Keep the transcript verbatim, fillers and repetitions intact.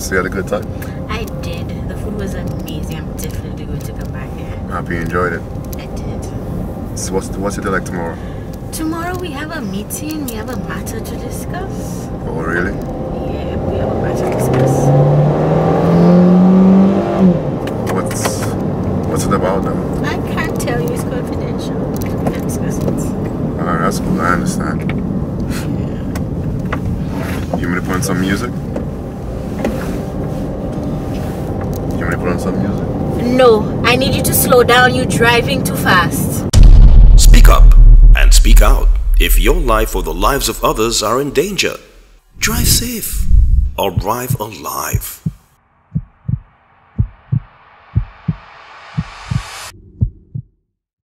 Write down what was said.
So you had a good time? I did. The food was amazing. I'm definitely going to come back here. Happy you enjoyed it. I did. So what's, what's it like tomorrow? Tomorrow we have a meeting. We have a matter to discuss. Oh, really? Yeah, we have a matter to discuss. What's, what's it about now? I can't tell you. It's confidential. We can discuss it. Alright, that's cool. I understand. You want me to put on some music? You want me to put on some music? No, I need you to slow down. You're driving too fast. Speak up and speak out if your life or the lives of others are in danger. Drive safe or drive alive.